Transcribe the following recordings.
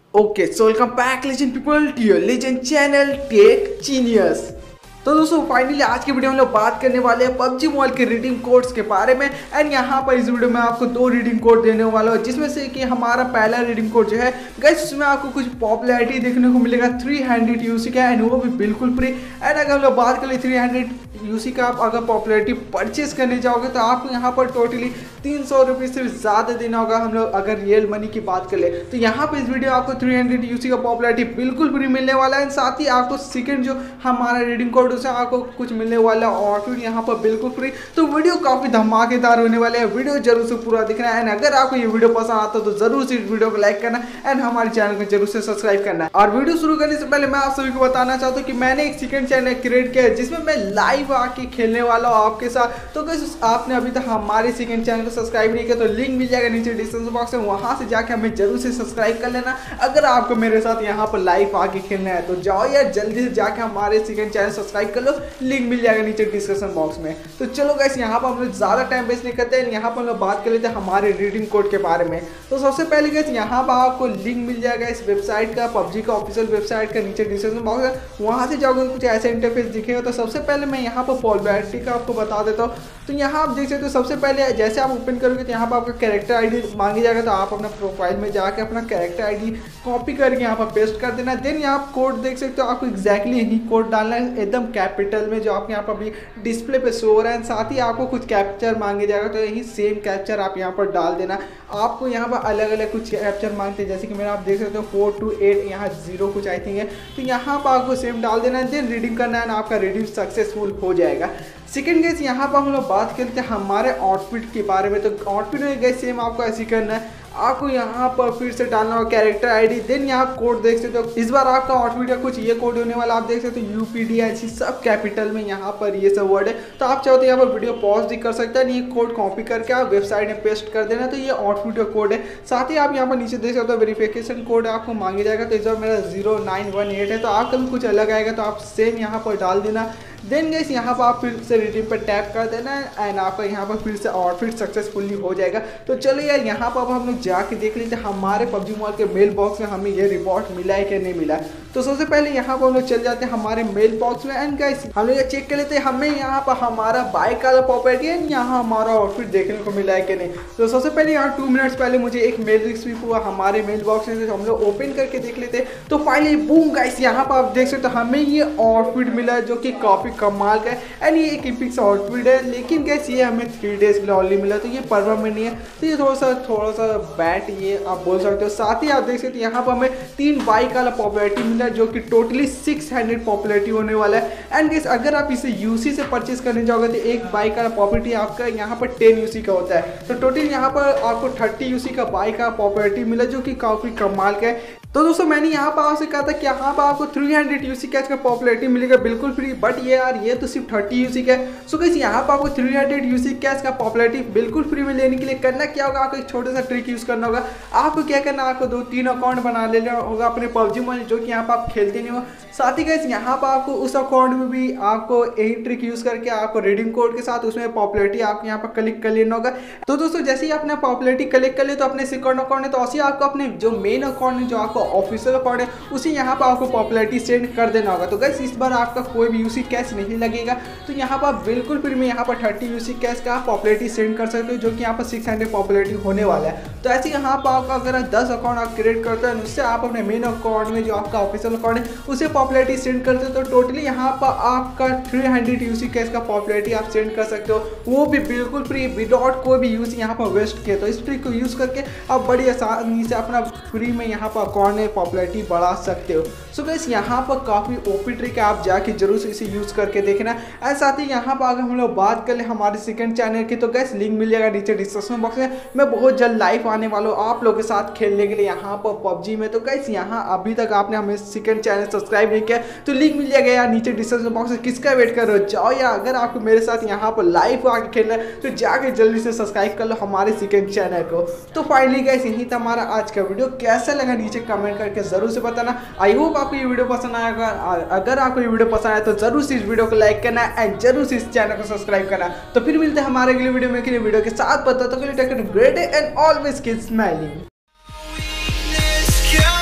Okay so welcome back legend people to your legend channel tech genius. तो दोस्तों finally आज की video में हम लोग बात करने वाले हैं पबजी मोबाइल के रिडीम कोड्स के बारे में। एंड यहाँ पर इस वीडियो में आपको 2 रिडीम कोड देने वाला हूँ, जिसमें से कि हमारा पहला रिडीम कोड जो है गाइस उसमें आपको कुछ पॉपुलैरिटी देखने को मिलेगा 300 यूसी का, एंड वो भी बिल्कुल फ्री। एंड अगर हम लोग बात करें 300 यूसी का आप अगर पॉपुलैरिटी परचेज करने जाओगे तो आपको यहाँ पर टोटली 300 रुपये से ज़्यादा देना होगा। हम लोग अगर रियल मनी की बात करें तो यहाँ पर इस वीडियो आपको 300 यूसी का पॉपुलैरिटी बिल्कुल फ्री मिलने वाला है। साथ ही आपको सेकंड जो हमारा रिडीम कोड उससे आपको कुछ मिलने वाला है और फिर यहाँ पर बिल्कुल फ्री। तो वीडियो काफ़ी धमाकेदार होने वाले हैं, वीडियो जरूर से पूरा दिखना है। एंड अगर आपको ये वीडियो पसंद आता तो जरूर से इस वीडियो को लाइक करना एंड हमारे चैनल को जरूर से सब्सक्राइब करना है। और वीडियो शुरू करने से पहले मैं आप सभी को बताना चाहता हूँ कि मैंने एक सेकंड चैनल क्रिएट किया है जिसमें मैं लाइव आके खेलने वाला हूँ आपके साथ। तो गाइस आपने अभी तक हमारे सेकंड चैनल को सब्सक्राइब नहीं किया तो लिंक मिल जाएगा नीचे डिस्क्रिप्शन बॉक्स में, वहां से जाके हमें जरूर से सब्सक्राइब कर लेना। अगर आपको मेरे साथ यहाँ पर लाइव आके खेलना है तो जाओ यार जल्दी से जाके हमारे सेकंड चैनल सब्सक्राइब कर लो, लिंक मिल जाएगा नीचे डिस्क्रिप्शन बॉक्स में। तो चलो गाइस यहाँ पर हम लोग ज़्यादा टाइम वेस्ट नहीं करते हैं, यहाँ पर हम लोग बात कर लेते हैं हमारे रिडीम कोड के बारे में। तो सबसे पहले गाइस यहाँ पर आपको लिंक मिल जाएगा इस वेबसाइट का, पबजी का ऑफिशियल वेबसाइट का, नीचे डिस्क्रिप्शन बॉक्स है, वहाँ से जाओगे कुछ ऐसा इंटरफेस दिखेगा। तो सबसे पहले मैं यहाँ पर पॉपुलैरिटी का आपको बता देता हूँ। तो यहाँ आप देख सकते हो सबसे पहले जैसे आप ओपन करोगे तो यहाँ पर आपका कैरेक्टर आईडी मांगी जाएगा। तो आप अपना प्रोफाइल में जाके अपना कैरेक्टर आईडी कॉपी करके यहाँ पर पेस्ट कर देना। देन यहाँ आप कोड देख सकते हो, आपको एक्जैक्टली यही कोड डालना है एकदम कैपिटल में जो आपके यहाँ पर अभी डिस्प्ले पे शो हो रहा है। साथ ही आपको कुछ कैप्चर मांगे जाएगा तो यही सेम कैप्चर आप यहाँ पर डाल देना। आपको यहाँ पर अलग अलग कुछ कैप्चर मांगते हैं, जैसे कि मेरा आप देख सकते हो 4 to 8 यहाँ 0 कुछ आई थिंक है। तो यहाँ पर आपको सेम डाल देना है, देन रिडीम करना है, आपका रिडीम सक्सेसफुल हो जाएगा। सेकेंड गेस यहाँ पर हम लोग बात करते हैं हमारे आउटफिट के बारे में। तो आउटफिट में गैस सेम आपको ऐसे करना है, आपको यहाँ पर फिर से डालना होगा कैरेक्टर आईडी, देन यहाँ कोड देख सकते हो। इस बार आपका आउटफिट का कुछ ये कोड होने वाला, आप देख सकते हो UPDIC सब कैपिटल में यहाँ पर ये सब वर्ड है। तो आप चाहो तो यहाँ पर वीडियो पॉज भी कर सकते हैं, ये कोड कॉपी करके आप वेबसाइट में पेस्ट कर देना। तो ये आउटफिट का कोड है। साथ ही आप यहाँ पर नीचे देख सकते हो वेरिफिकेशन कोड आपको मांगे जाएगा। तो इस बार मेरा 0918 है, तो आपका भी कुछ अलग आएगा तो आप सेम यहाँ पर डाल देना। देन गाइस यहाँ पर आप फिर से रिडीम पर टैप कर देना है एंड आपका यहाँ पर फिर से आउटफिट सक्सेसफुली हो जाएगा। तो चलो यार यहाँ पर अब हम लोग जाके देख लेते हैं हमारे पबजी मोबाइल के मेल बॉक्स में हमें ये रिवॉर्ड मिला है कि नहीं मिला। तो सबसे पहले यहाँ पर हम लोग चल जाते हैं हमारे मेल बॉक्स में एंड गाइस हम लोग चेक कर लेते हैं हमें यहाँ पर हमारा बाइक का प्रॉपर्टी एंड यहाँ हमारा आउटफिट देखने को मिला है कि नहीं। तो सबसे पहले यहाँ 2 मिनट्स पहले मुझे एक मेल रिसीव हुआ हमारे मेल बॉक्स में, तो हम लोग ओपन करके देख लेते हैं। तो फाइनली बूम गाइस यहाँ पर आप देख सकते हो हमें ये आउटफिट मिला है जो कि काफ़ी कमाल का है एंड ये एक इपिक आउटफिट है। लेकिन गैस ये हमें 3 डेज के लिए ऑनली मिला, तो ये परमानेंट नहीं है, तो ये थोड़ा सा बैट ये आप बोल सकते हो। साथ ही आप देख सकते हो यहाँ पर हमें 3 बाइक वाला पॉपुलैरिटी मिला है जो कि टोटली 600 पॉपुलैरिटी होने वाला है। एंड गैस अगर आप इसे यूसी से परचेज करने जाओगे तो एक बाइक वाला पॉपुलैरिटी आपका यहाँ पर 10 यूसी का होता है। तो टोटल यहाँ पर आपको 30 यूसी का बाइक का पॉपुलैरिटी मिला जो कि काफ़ी कमाल का है। तो दोस्तों मैंने यहाँ पर आपसे कहा था कि यहाँ पर आपको 300 यूसी कैश का पॉपुलैरिटी मिलेगा बिल्कुल फ्री, बट ये यार ये तो सिर्फ 30 यूसी का है। सो गाइस यहाँ पर आपको 300 यूसी कैश का पॉपुलैरिटी बिल्कुल फ्री में लेने के लिए करना क्या होगा, आपको एक छोटा सा ट्रिक यूज़ करना होगा। आपको क्या करना है, आपको 2-3 अकाउंट बना लेना होगा अपने पबजी मोबाइल जो कि यहाँ पर आप खेलते नहीं हो। साथ ही गाइस यहाँ पर आपको उस अकाउंट में भी आपको यही ट्रिक यूज़ करके आपको रिडीम कोड के साथ उसमें पॉपुलैरिटी आपको यहाँ पर क्लिक कर लेना होगा। तो दोस्तों जैसे ही अपना पॉपुलैरिटी क्लिक कर ले तो अपने सेकंड अकाउंट है तो ऐसे आपको अपने जो मेन अकाउंट है जो आपको ऑफिशियल अकाउंट है उसी यहाँ पर आपको पॉपुलैरिटी सेंड कर देना होगा। तो गाइस इस बार आपका कोई भी यूसी कैश नहीं लगेगा, तो यहाँ पर बिल्कुल फ्री में यहाँ पर 30 यूसी कैश का पॉपुलैरिटी सेंड कर सकते हो जो कि यहाँ पर 600 पॉपुलैरिटी होने वाला है। तो ऐसे यहाँ पर आपका अगर 10 अकाउंट आप क्रिएट करते हैं उससे आप अपने मेन अकाउंट में जो आपका ऑफिशियल अकाउंट है उसे पॉपुलैरिटी सेंड करते हो तो टोटली यहाँ पर आपका 300 यूसी कैश का पॉपुलैरिटी आप सेंड कर सकते हो, वो भी बिल्कुल फ्री विदाउट कोई भी यूज यहाँ पर वेस्ट किए। तो इस ट्रिक को यूज़ करके आप बड़ी आसानी से अपना फ्री में यहाँ पर अकाउंट में पॉपुलैरिटी बढ़ा सकते हो। सो गाइस यहाँ पर काफ़ी ओपी ट्रिक है, आप जाके जरूर से इसे यूज़ करके देखना। एंड साथ ही यहाँ पर अगर हम लोग बात कर ले हमारे सेकंड चैनल की तो गाइस लिंक मिल जाएगा नीचे डिस्क्रिप्शन बॉक्स में। मैं बहुत जल्द लाइव आने वाला हूँ आप लोगों के साथ खेलने के लिए यहाँ पर पबजी में। तो गाइस यहाँ अभी तक आपने हमें सेकंड चैनल सब्सक्राइब नहीं किया तो लिंक मिल जाएगा यार नीचे डिस्क्रिप्शन बॉक्स में, किसका वेट कर रहे हो, जाओ या अगर आपको मेरे साथ यहाँ पर लाइव आके खेलना है तो जाके जल्दी से सब्सक्राइब कर लो हमारे सेकंड चैनल को। तो फाइनली गाइस यही था हमारा आज का वीडियो, कैसा लगा नीचे कमेंट करके जरूर से बताना। आई होप आपको ये वीडियो पसंद आएगा, अगर आपको ये वीडियो पसंद आया तो जरूर से इस वीडियो को लाइक करना एंड जरूर से इस चैनल को सब्सक्राइब करना। तो फिर मिलते हैं हमारे अगले वीडियो में वीडियो के साथ, पता तो great and always keep smiling.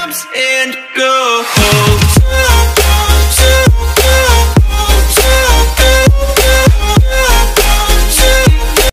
comes and goes.